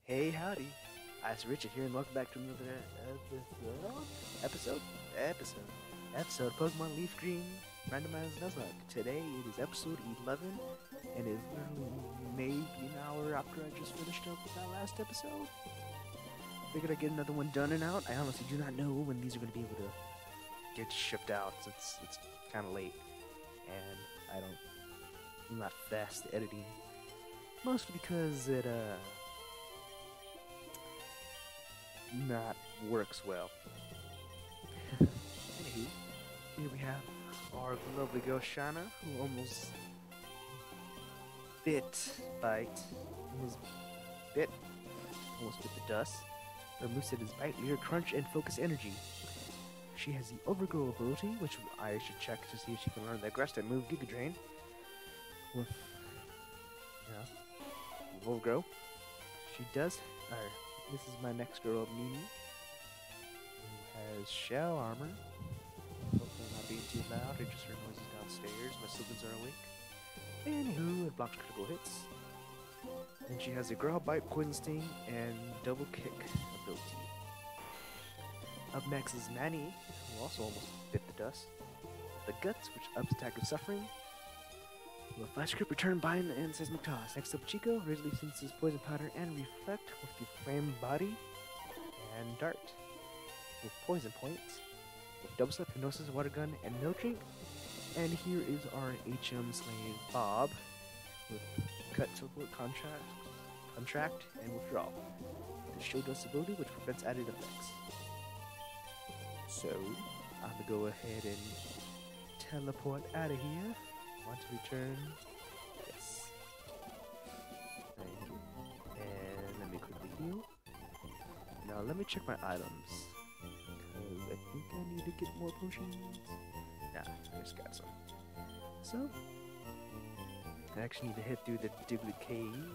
Hey, howdy. It's Richard here, and welcome back to another episode, episode of Pokemon Leaf Green Randomized Nuzlocke. Today it is episode 11, and it's literally maybe an hour after I just finished up with that last episode. Figured I'd get another one done and out. I honestly do not know when these are going to be able to get shipped out, since it's kind of late, and I'm not fast at editing. Mostly because it, not works well. Anywho, here we have our lovely girl Shana, who almost almost bit the dust. Her moveset is Bite, Leer, Crunch, and Focus Energy. She has the Overgrow ability, which I should check to see if she can learn the Grass type move Giga Drain with Overgrow. She does. This is my next girl up, Mimi, who has Shell Armor. Hopefully I'm not being too loud, I just heard noises downstairs. My siblings are awake. Anywho, it blocks critical hits. And she has a Growl Bite, Poison Sting, and Double Kick ability. Up next is Nani, who also almost bit the dust. The Guts, which ups attack of suffering. With Flash Grip, Return, Bind, and Seismic Toss. Next up, Chico, Ridley senses Poison Powder and Reflect with the Flame Body. And Dart with Poison Point. With Double Slap, Hypnosis, Water Gun, and Milk Drink. And here is our HM Slave Bob with Cut, Teleport, Contract, and Withdrawal. The Show Dust ability, which prevents added effects. So, I'm gonna go ahead and teleport out of here. Want to return? Yes. Thank you. And let me quickly heal. Now let me check my items, because I think I need to get more potions. Nah, I just got some. So, I actually need to head through the Diglett Cave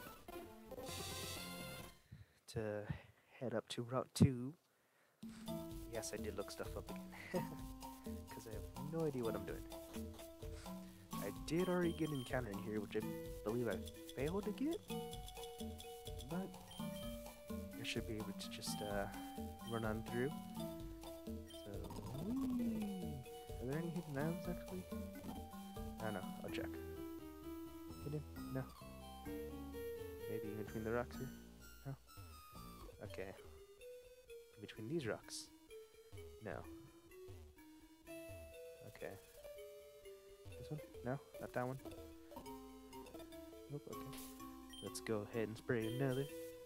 to head up to Route 2. Yes, I did look stuff up again, because I have no idea what I'm doing. I did already get an encounter in here, which I believe I failed to get, but I should be able to just run on through. So, whee! Are there any hidden items actually? I don't know, I'll check. Hidden? No. Maybe in between the rocks here? No. Okay. In between these rocks? No. Okay. This one? No, not that one. Nope, okay. Let's go ahead and spray another.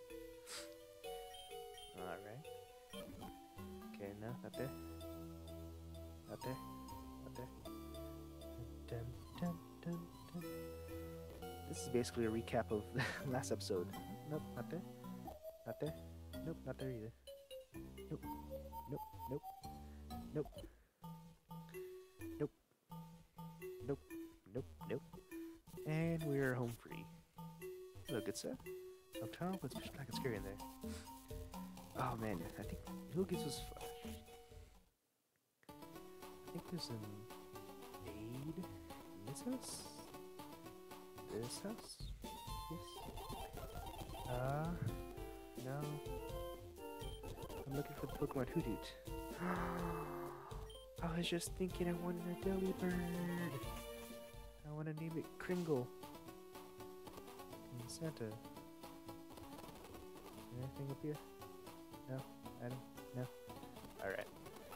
Alright. Okay, no, not there. Not there. Not there. Dun, dun, dun, dun. This is basically a recap of the last episode. Nope, not there. Not there. Nope, not there either. Nope. Nope. Nope. Nope. Nope. Nope. Nope. Nope. And we're home free. Hello, good sir. Nocturnal, what's black and scary in there? Oh man, I think who gives us flash? I think there's an aid in this house? This house? Yes. No. I'm looking for the Pokemon Hoothoot. I was just thinking I wanted a Delibird. I want to name it Kringle. And Santa. Anything up here? No? I don't? No? Alright.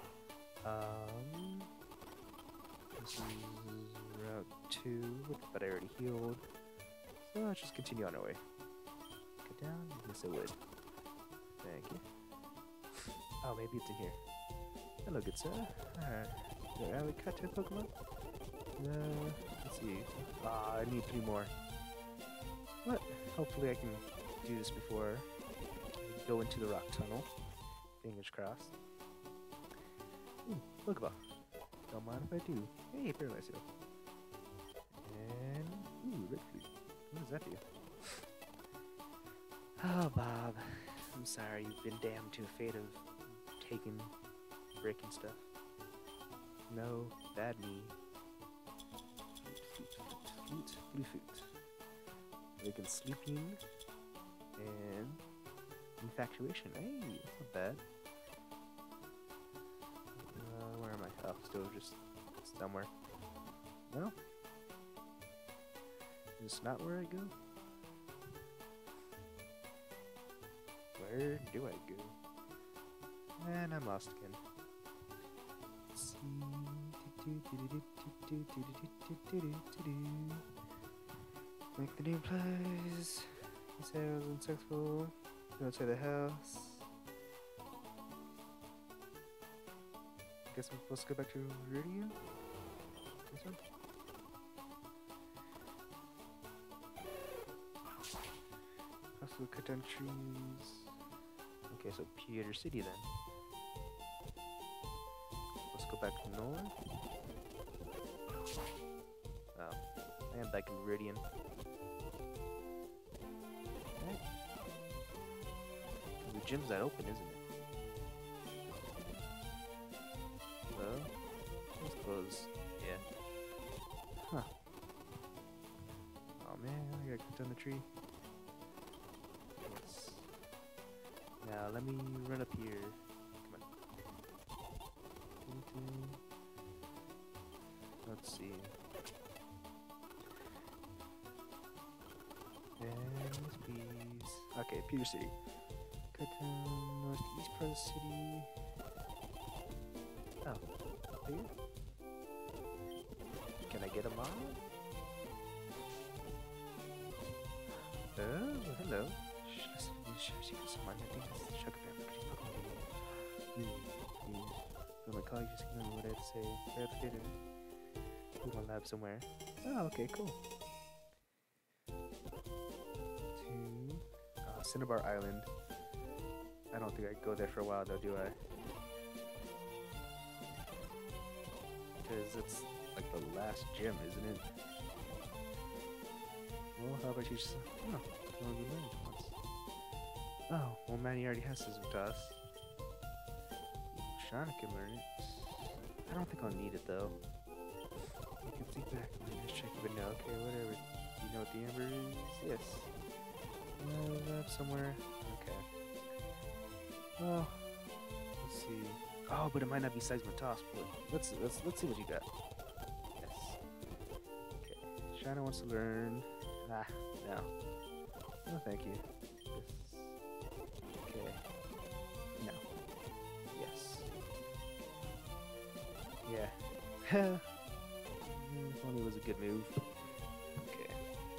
This is Route 2, but I already healed. So let's just continue on our way. Get down? Yes, I would. Thank you. Oh, maybe it's in here. Hello, good sir. Alright. Is there alley cut type Pokemon? Let's see. I need 3 more. But hopefully I can do this before I go into the rock tunnel. Fingers crossed. Pokeball. Don't mind if I do. Hey, Paralyze Heal. And Red Fruit. What does that do? Oh, Bob. I'm sorry you've been damned to a fate of breaking stuff. No, bad me. Flute, Blue Foot. Awaken Sleeping, and infatuation. Hey, that's not bad. Where am I? Oh, still just somewhere. No? Is this not where I go? Where do I go? And I'm lost again. Let's see. Make the new place. He said I was unsuccessful. Go outside the house. I guess I'm supposed to go back to Viridian? This one? Also cut down trees. Okay, so Peter City then. Let's go back north. Oh, I am back in Viridian. Okay. The gym's not open, isn't it? Well, I suppose, yeah. Huh. Oh man, I gotta cut down the tree. Yes. Now let me run up here. Come on. Let's see. And please. Okay, Peter City. Cut down northeast part of the city. Oh, up here? Can I get a mod? Oh, hello. My colleague just ignored what I had to say. I have to get in my lab somewhere. Oh, okay, cool. To Cinnabar Island. I don't think I'd go there for a while though, do I? Because it's like the last gym, isn't it? Well, how about you just... Oh, one of the learned ones. Oh, well, Manny already has his with us. Shana can learn it. I don't think I'll need it though. I can think back when I check it, but no, okay, whatever. Do you know what the amber is? Yes. Up somewhere. Okay. Well, let's see. Oh, but it might not be Seismitos, but let's see what you got. Yes. Okay. Shana wants to learn. Ah, no. No, thank you. Yes. Okay. No. Yes. Yeah. Only was a good move. Okay.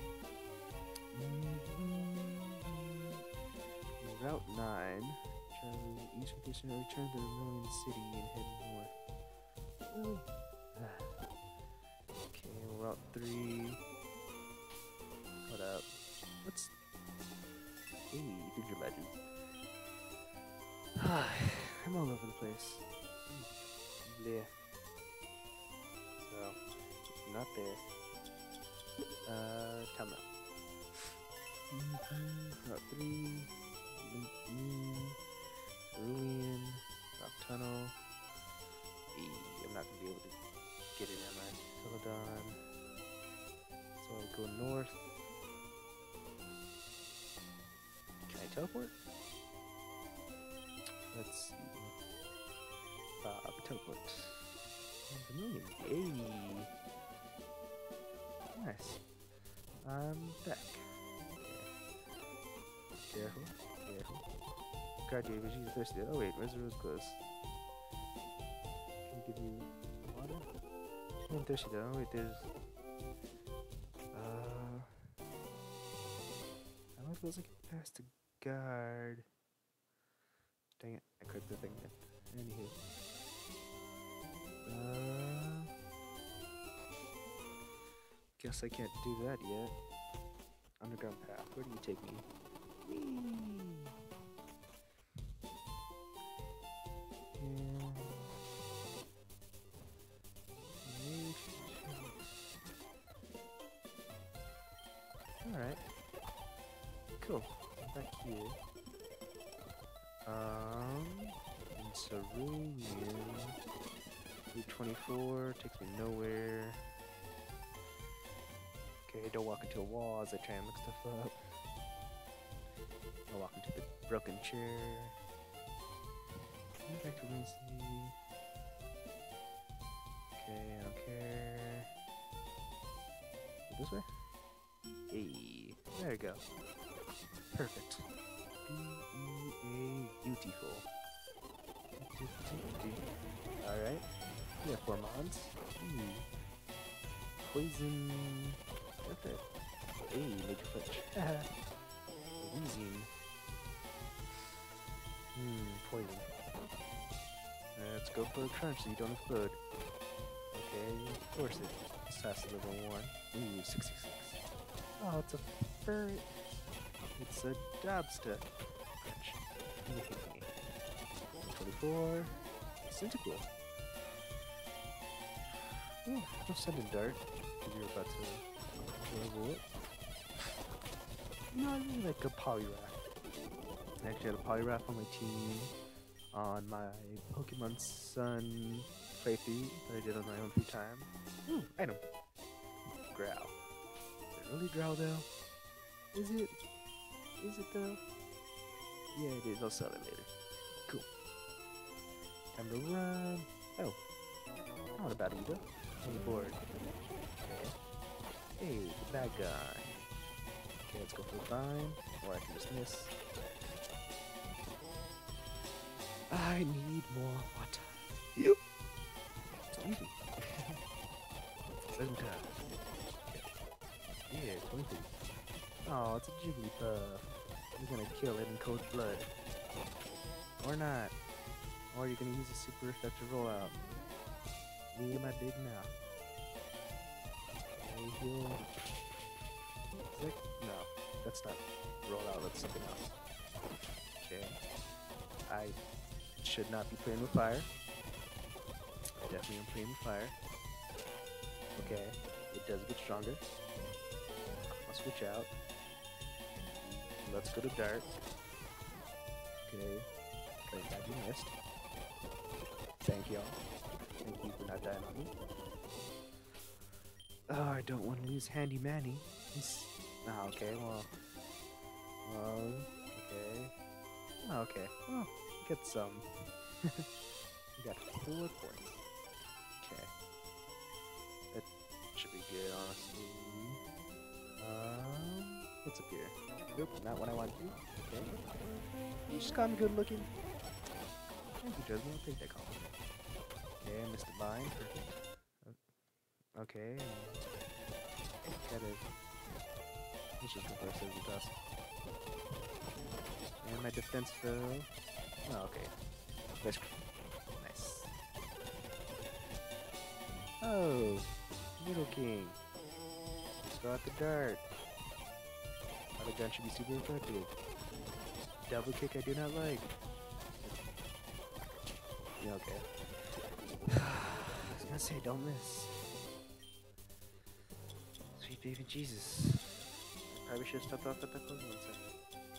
Route 9. Travel east of this and return to the Million City and head north. Really? Okay, Route 3. What up? What's... Hey, Future Legends. I'm all over the place. Bleh. So, not there. Tell me. Route 3. Cerulean. Rock Tunnel. I'm not gonna be able to get it, am I? Celadon. So I'll go north. Can I teleport? Let's see. Teleport. Vermilion. Yay! Nice. I'm back. Okay. Careful. Careful. God, David, she's thirsty. Oh wait, where's the rose close? Can I give you water? I'm thirsty though. Oh wait, there's... I don't feel like it passed the guard. Dang it, I clicked the thing then. Anywho. Guess I can't do that yet. Underground path, where do you take me? Whee! Alright. Cool. Back here. In Cerulean. Route 24 takes me nowhere. Okay, don't walk into a wall as I try and look stuff up. I'll walk into the broken chair. Back to Lindsay. Okay, I don't care. This way? Hey, there we go. Perfect. Beautiful. Alright. We have 4 mods. Poison. Perfect. Hey, make a fudge. Losing. Poison. Let's go for a crunch so you don't explode. Okay, force it. It's past level 1. Ooh, 66. Oh, it's a fur. It's a Dobster. Crunch. 24. Centicle. Ooh, no sending dart. Because you're about to level it. No, I really like a Poliwrath. I actually had a Poliwrath on my team on my Pokemon Sun playthrough that I did on my own free time. Ooh, item. Growl. Is it really Growl though? Is it? Is it though? Yeah, it is. I'll sell it later. Cool. Time to run. Oh. Not a bad either. On the board. Okay. Hey, the bad guy. Okay, let's go for the vine. Or I can just miss. I need more water. Yep. Excuse me. Hanukah. Yeah, 23. Oh, it's a Jigglypuff. You're gonna kill it in cold blood. Or not. Or you're gonna use a super effective rollout. Me and my big mouth. Okay, heal. No, that's not rollout, that's something else. Okay. I should not be playing with fire. I definitely am playing with fire. Okay, it does get stronger. I'll switch out. Let's go to dart. Okay, I'm glad you missed. Thank y'all. Thank you for not dying on me. Oh, I don't want to lose Handy Manny. Ah, okay, well. Okay. Oh, okay. Well, get some. We got 4 points. Okay. That should be good, honestly. What's up here? Nope, not what I want to do. Okay. You just got me good looking. Thank you, Jasmine. I'll take that compliment. Okay, I missed the vine. Perfect. Okay. Gotta. Let's just go for a Scissor Toss. And my defense fell. Oh, okay. Nice. Oh, Noodle King. Throw out the dart. Auto gun should be super effective. Double kick I do not like. Yeah, okay. I was gonna say, don't miss. Sweet baby Jesus. Probably should have stopped off at that Pokemon Center.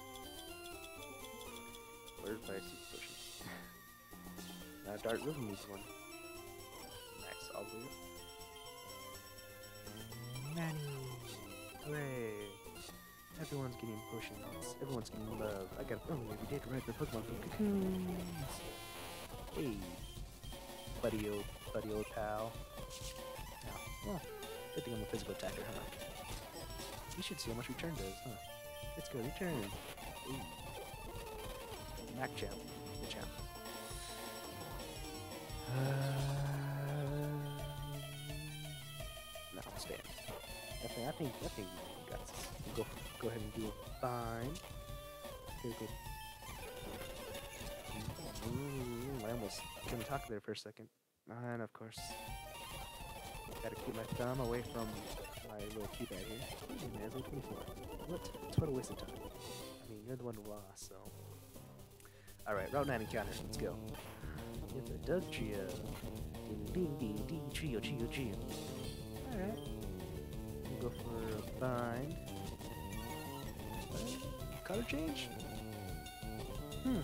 Where's my super potions? Now Dart really needs one. Nice, all the way up. Manny! Hooray! Everyone's getting potions. Everyone's getting love. I got we did right the Pokemon from Cocoons! Hey! Buddy old pal. Now, well, good thing I'm a physical attacker, huh? You should see how much return does, huh? Let's go, return. Ooh. Mac champ. The champ. No, stay in. I think we got this. We'll go ahead and do a bind. Okay, good. I almost couldn't talk there for a second. And of course, gotta keep my thumb away from my little keypad here. Man's 24. What a waste of time. I mean, you're the one who lost, so. Alright, Route 9 encounter. Let's go. Get the Doug Trio. Ding, ding, ding, ding, trio. Alright. We'll go for a bind. Color change? Bind.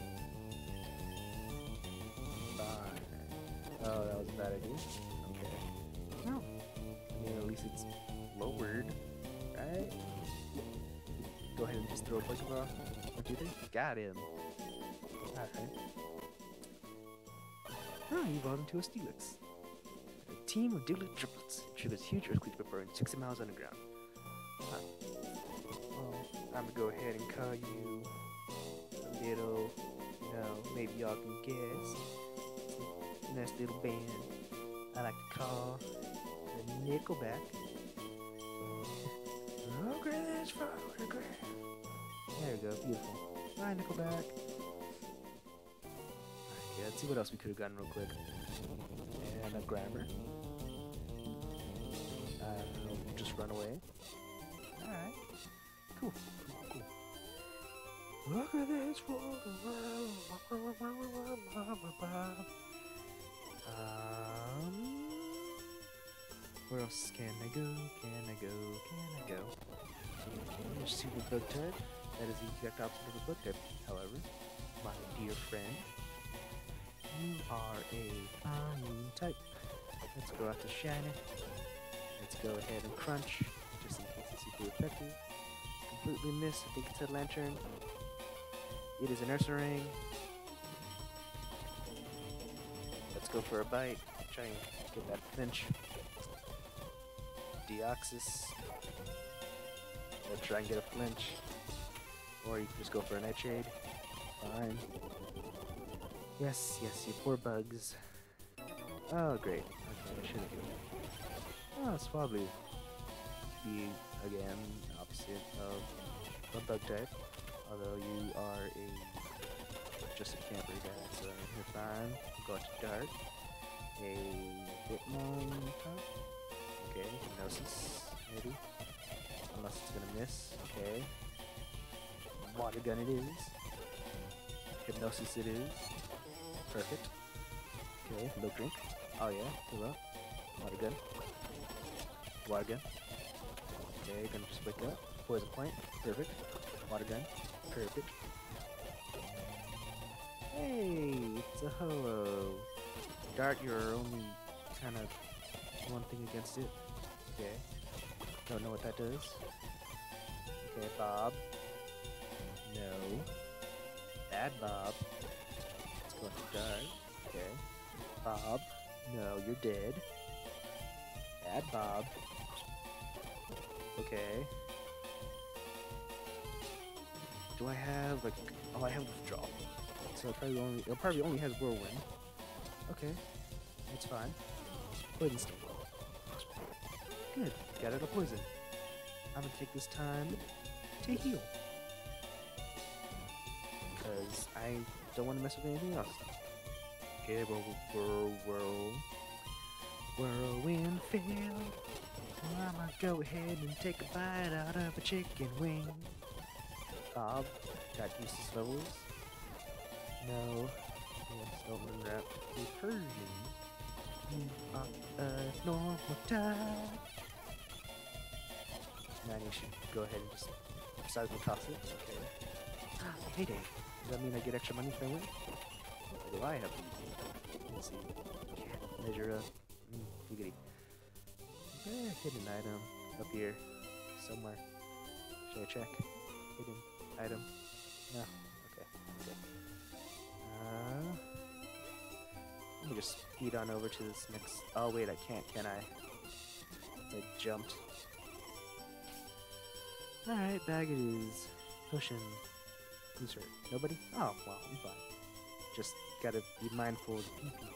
Oh, that was a bad idea. Okay. No. I mean, at least it's lowered, right? Go ahead and just throw a Pokeball. 1, 2, 3. Got him. Alright. Oh, you evolved into a Steelix. A team of Diglett triplets triggers huge earthquake that burn 60 miles underground. Well, I'm gonna go ahead and call you a little, maybe y'all can guess. Nice little band I like to call the Nickelback. Progress for regret. There we go, beautiful. Bye, Nickelback. Okay, let's see what else we could have gotten real quick. And a Grimer. Just run away. Alright. Cool. Look at this world. Where else can I go? Super bug type. That is the exact opposite of a bug type, however. My dear friend. You are a fine type. Let's go out to Shiny. Let's go ahead and Crunch, just in case it's super effective. Completely miss. I think it's a Lantern. It is an Ursaring. Let's go for a bite. Try and get that flinch. Deoxys. Let's try and get a flinch. Or you can just go for a Nightshade. Fine. Yes, you poor bugs. Oh, great. Okay, I shouldn't do that. Oh, it's probably the, again, opposite of a bug type. Although you are just a camper guy, so you're fine. Go out to Dark. A Hitmon type. Okay, Hypnosis, maybe. Unless it's gonna miss. Okay. Water Gun it is. Hypnosis it is. Perfect. Okay, low drink. Oh yeah, too low. Water Gun. Water Gun. Okay, gonna just wake up. Poison Point. Perfect. Water Gun. Perfect. Hey, it's a Ho-Oh. Dart, you're only kind of one thing against it. Okay. Don't know what that does. Okay, Bob. No. Bad Bob. Let's go to Dart. Okay. Bob. No, you're dead. Bad Bob. Okay. Do I have like? Oh, I have Withdrawal. So it probably only has Whirlwind. Okay, it's fine. Poison Sting. Good. Got it a poison. I'm gonna take this time to heal. Because I don't want to mess with anything else. Okay, whirlwind field. I'ma go ahead and take a bite out of a chicken wing. Bob, got useless levels. No. Yes, don't unwrap the Persian. You are a normal type. Now you should go ahead and just decide to toss it. Okay. Heyday. Does that mean I get extra money if I win? Or do I have to use it? Let's see. Measure up. Giggity. Okay, hidden item. Up here. Somewhere. Should I check? Hidden item. No. Okay. Let me just speed on over to this next. Oh wait, I can't, can I? I jumped. Alright, bag it is. Potion. Who's hurt? Nobody? Oh, well, I'm fine. Just gotta be mindful of the pee-pee.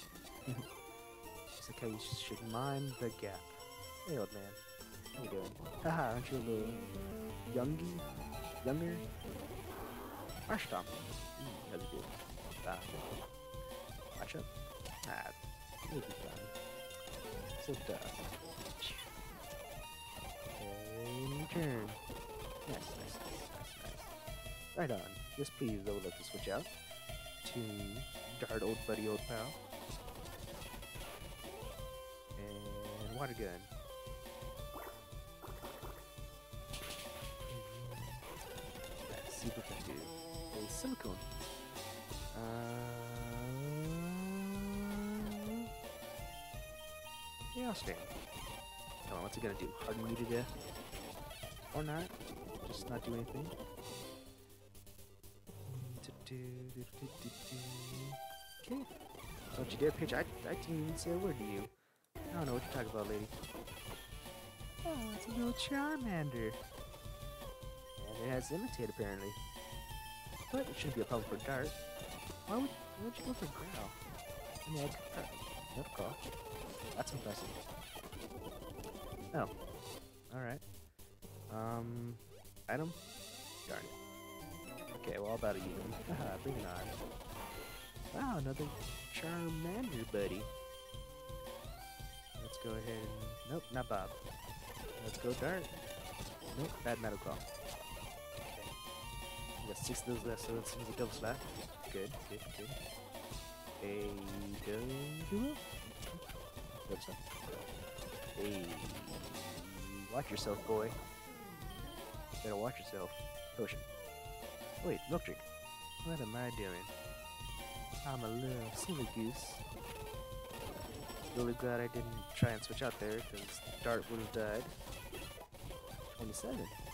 Just like how you should mind the gap. Hey, old man. How you doing? Haha, aren't you a little younger? Marsh Stomp. How's it doing? Watch up. It'll be fine. So tough. Okay, turn. Nice. Right on. Yes, please, I would like to switch out to Dart, old buddy, old pal. And Water Gun. That's super effective. A Silicone. Yeah, I'll stand. Come on, what's it gonna do? Harden me to death? Or not? just not do anything. Okay. Don't you dare pitch. I didn't even say a word to you. I don't know what you're talking about, lady. Oh, it's a little Charmander. And it has imitate, apparently. But it shouldn't be a problem for Dart. Why'd you go for Growl? I mean, that's cool. That's impressive. Oh. Alright. Item? Darn it. Okay, well, I'll battle you then. Haha, bring it on. Wow, another Charmander, buddy. Let's go ahead and... Nope, not Bob. Let's go Dart. Nope, bad Hanukah. Okay. We got 6 of those left, so it seems a double slap. Good, good, good. Hey, go. Double slap. Hey. Watch yourself, boy. Better watch yourself. Potion. Wait, milk drink. What am I doing? I'm a little silly goose. Really glad I didn't try and switch out there, because Dart would have died. 27.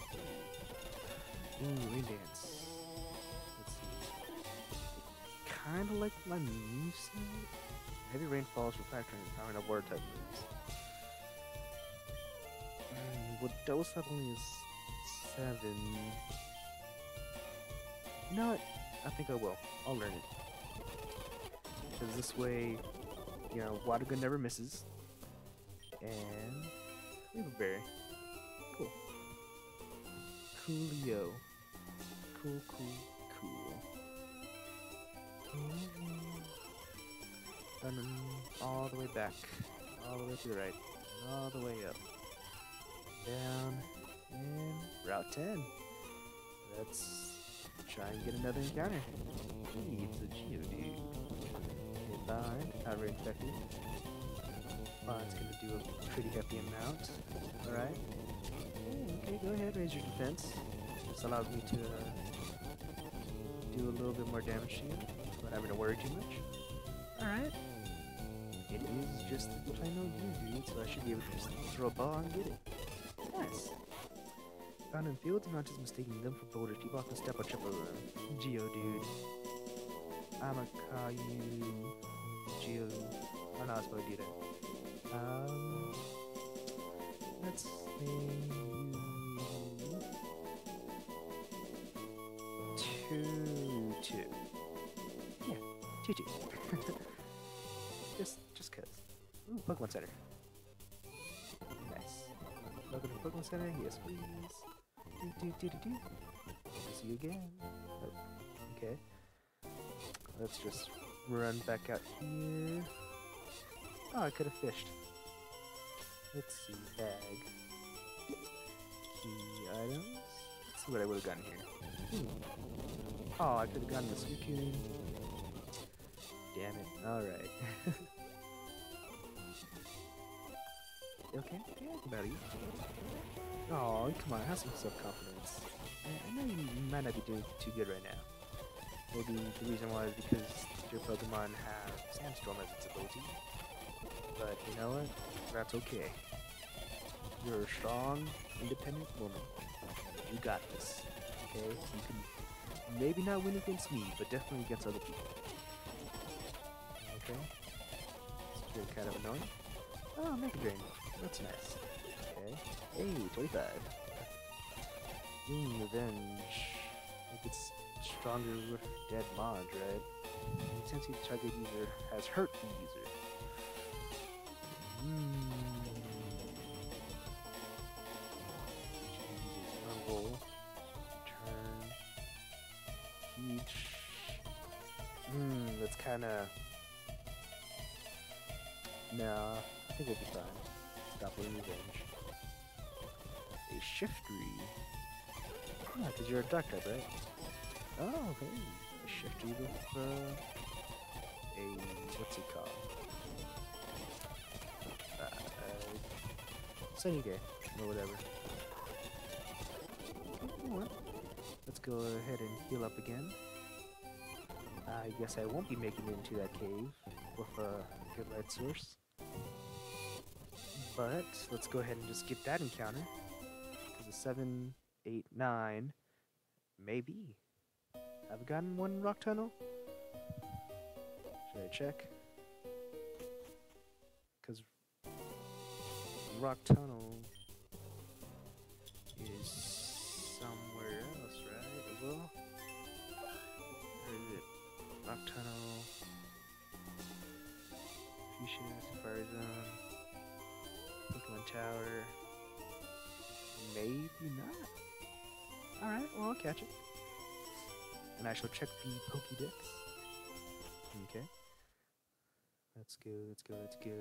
Ooh, rain dance. Let's see. Kinda like my moveset. Heavy rain falls for 5 turns, powering up water type moves. Well, double slap only is 7. You know what? I think I will. I'll learn it. Because this way, you know, water gun never misses. And Flavor Berry. Cool. Coolio. Cool. And then all the way back. All the way to the right. And all the way up. Down. And Route 10. Let's try and get another encounter. Hey, it's a Geodude. Hit behind. Not very effective. It's gonna do a pretty hefty amount. Alright. Okay, go ahead, raise your defense. This allows me to do a little bit more damage to you without having to worry too much. Alright. It is just the plain old Geodude, so I should be able to just throw a ball and get it. Nice. Found in fields, not just mistaking them for boulders. Keep off the step or trip over. Geodude. I'ma call you Geo. I don't know how to do that. Let's name you Tutu. Yeah, Tutu. just cause. Ooh, Pokemon Center. Nice. Welcome to Pokemon Center. Yes, please. Do. See you again. Oh, okay. Let's just run back out here. Oh, I could have fished. Let's see, bag. Key items. Let's see what I would have gotten here. Oh, I could have gotten the Suicune. Damn it. Alright. Okay, what about you? Oh, come on, have some self-confidence. I know you might not be doing too good right now. Maybe the reason why is because your Pokemon have Sandstorm as its ability. But you know what? That's okay. You're a strong, independent woman. You got this. Okay? You can maybe not win against me, but definitely against other people. Okay? It's really kind of annoying. Oh, Mega Drain. That's nice. Okay. Hey, 25. Revenge. Like it's stronger with dead Mons, right? And since each target user has hurt the user. Roll. Turn. Each. That's kinda... No, I think we'll be fine. Stop with revenge. A Shiftry. Yeah, because you're a dark type, right? Oh, hey. A Shiftry with, a... what's it called? Sunny Day, or whatever. You know what? Let's go ahead and heal up again. I guess I won't be making it into that cave with a good light source. But let's go ahead and just get that encounter. Because a 7 8, 9. Maybe. Have I gotten one rock tunnel? Should I check? Because rock tunnel is somewhere else, right? As well? Where is it? Rock tunnel. Fuchsia, Fire Zone. Pokemon Tower. Maybe not. Alright, well, I'll catch it. And I shall check the Pokédex. Okay. Let's go, let's go, let's go.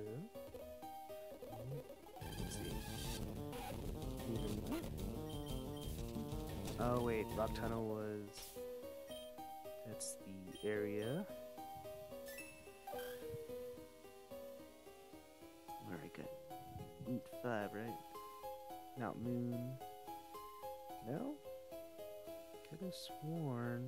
Let's see. Oh, wait, Rock Tunnel was... That's the area. Alright, good. Route 5, right? Mount Moon. No? Could have sworn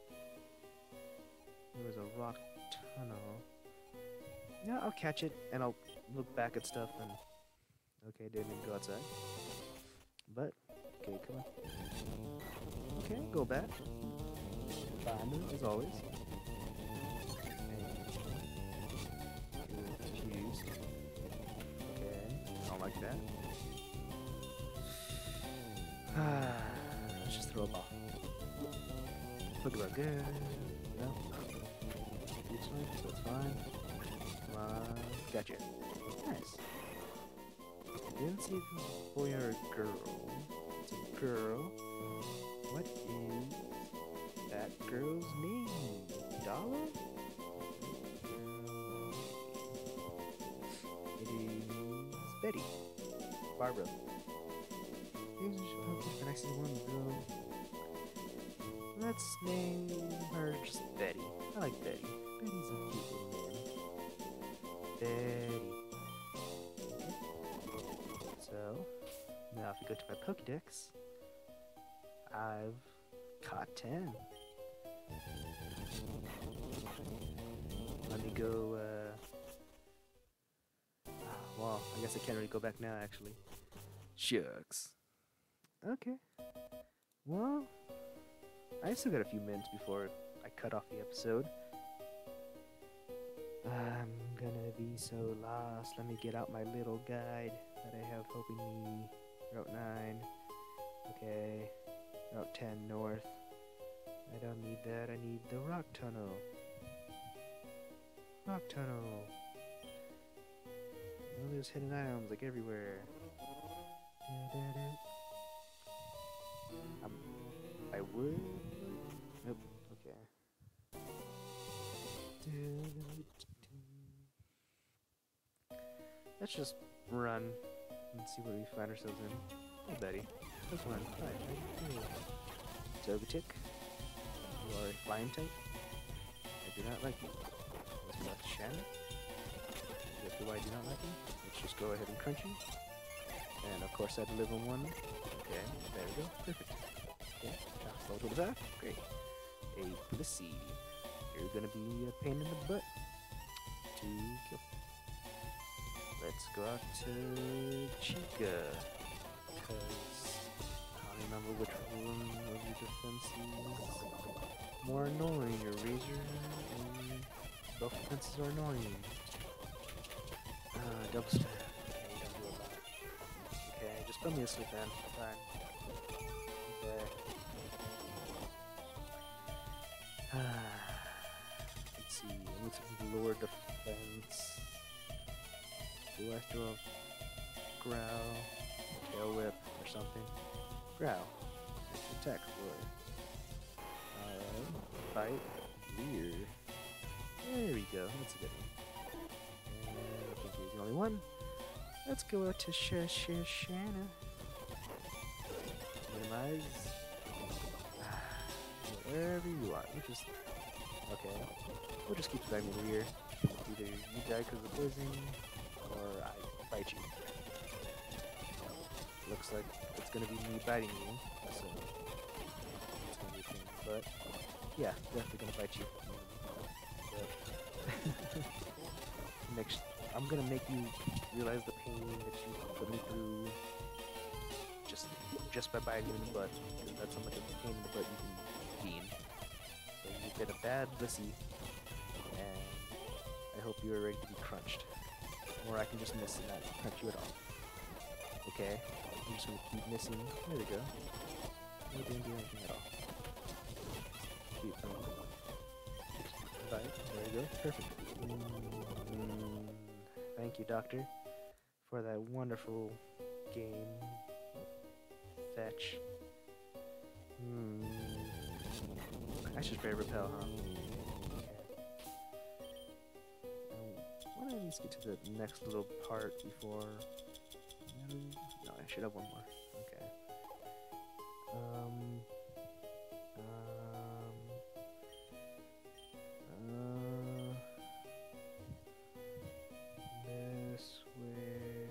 there was a rock tunnel. Yeah, I'll catch it and I'll look back at stuff and... Okay, didn't even go outside. But, okay, come on. Okay, go back. Find it, as always. Confused. Okay, I don't like that. Let's just throw a ball. Look about good. No. So it's fine. Come on. Gotcha. Nice. I didn't see if it was a boy or a girl. It's a girl. What is that girl's name? Dollar? It is Betty. Barbara. Next is one girl. Let's name her just Betty. I like Betty. Betty's a cute little name. Betty. Okay. So, now if we go to my Pokédex, I've caught 10. Let me go, well, I guess I can't really go back now, actually. Shucks. Okay. Well, I still got a few minutes before I cut off the episode. I'm gonna be so lost. Let me get out my little guide that I have helping me. Route 9. Okay. Route 10 north. I don't need that. I need the rock tunnel. Rock tunnel. Oh, there's hidden items like everywhere. I would. Nope. Okay. Let's just run and see what we find ourselves in. Oh, Betty. This one. Hi. Togetic. You are a flying type. I do not like you. Let's go to Shannon. Exactly why I do not like you. Let's just go ahead and crunch you. And of course I deliver one. Okay, there we go. Perfect. Okay, now slow to the back. Great. A Blissey. You're gonna be a pain in the butt to kill. Let's go out to Chica. Because I don't remember which one of your defenses more annoying. Your Razor and both defenses are annoying. Double stab. Okay, just put me asleep then. Fine. Okay. Let's see. I need some lower defense. Do I throw a growl, tail whip, or something? Growl. Attack roar. Bite. Weird. There we go. That's a good one. And I think you're the only one. Let's go out to Shanna. Minimize. Wherever you are. We'll just... Okay. We'll just keep spamming the rear. Either you die because of poisoning, or I bite you. Looks like it's gonna be me biting you, so... It's gonna be a thing. But, yeah, definitely gonna bite you. But... I'm gonna make you realize the pain that you put me through. Just just by biting you in the butt, because that's how much of a pain in the butt you can be. So you get a bad pussy, and I hope you are ready to be crunched. Or I can just miss and not crunch you at all. Okay, I'm just gonna keep missing. There we go. No, didn't do anything at all. Keep Bye. There we go. Perfect. Thank you, Doctor, for that wonderful game. Fetch. I should spray repel, huh? Okay. Why don't I just get to the next little part before... No, I should have one more. Okay. This way...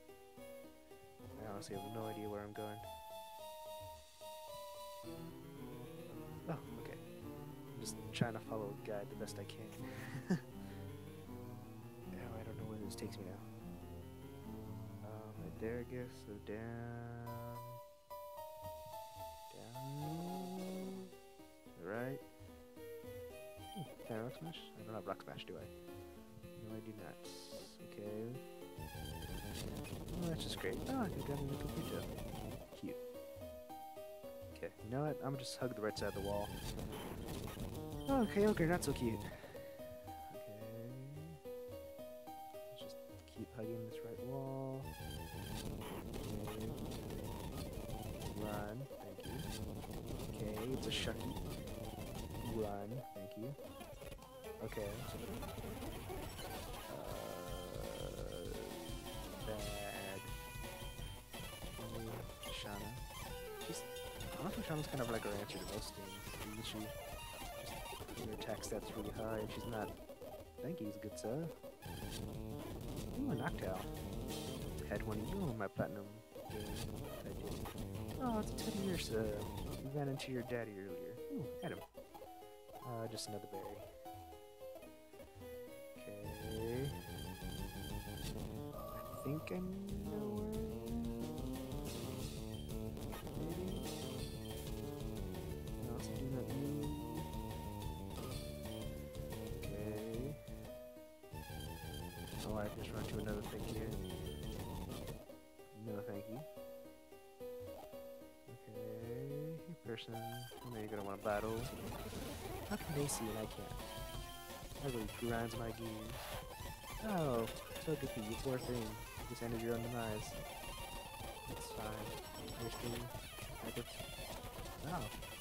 I honestly have no idea where I'm going. Oh, okay. I'm just trying to follow a guide the best I can. Oh, I don't know where this takes me now. Right there, I guess. So down. Down. Right. Can I rock smash? I don't have rock smash, do I? No, I do not. Okay. Oh, that's just great. Oh, I got a little pizza. Cute. Okay, you know what? I'm gonna just hug the right side of the wall. Okay, okay, not so cute. Okay. Let's just keep hugging this right wall. Okay. Run, thank you. Okay, it's a shucky. Run, thank you. Okay. Bad. Shana. Honestly, Shana's kind of like her answer to most things. She just, her attack stats really high, and she's not... Thank you, he's a good sir. Ooh, a Noctowl. Had one of you on my platinum game that I did. Oh, it's a teddy bear, sir. You ran into your daddy earlier. Ooh, had him. Just another berry. Okay. I think I know where... Maybe? I also do not move. Okay. Oh, I just run to another thing here. No, thank you. Okay, person. I know you're gonna want to battle. How can they see and I can't? That really grinds my gears. Oh, so good for you, poor thing. You just ended your own demise. It's fine. You're still... Wow.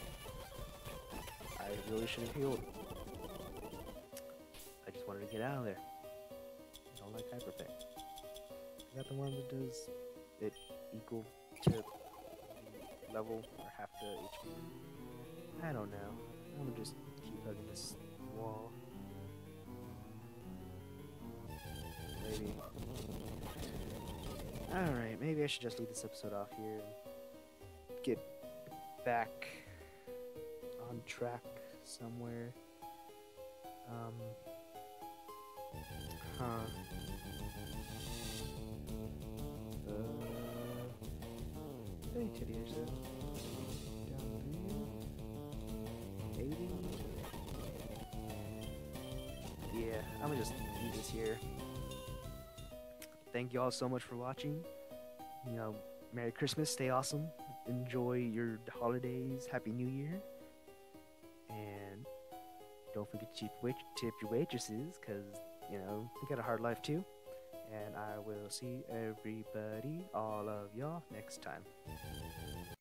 I really should have healed. I just wanted to get out of there. I don't like Hyper Pick. Is that the one that does it equal to level or half the HP? I don't know. I'm gonna just keep hugging this wall. Maybe. Alright, maybe I should just leave this episode off here and get back on track somewhere. Hey, Teddy, there's a... Down there... 80? Yeah, I'm gonna just leave this here. Thank you all so much for watching. You know, Merry Christmas, stay awesome, enjoy your holidays, Happy New Year, and don't forget to tip your waitresses, because, you know, they got a hard life too. And I will see everybody, all of y'all, next time.